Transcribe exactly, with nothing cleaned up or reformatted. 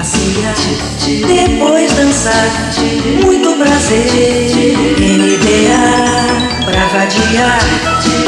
passear, depois dançar, muito prazer, N B A pra vadiar.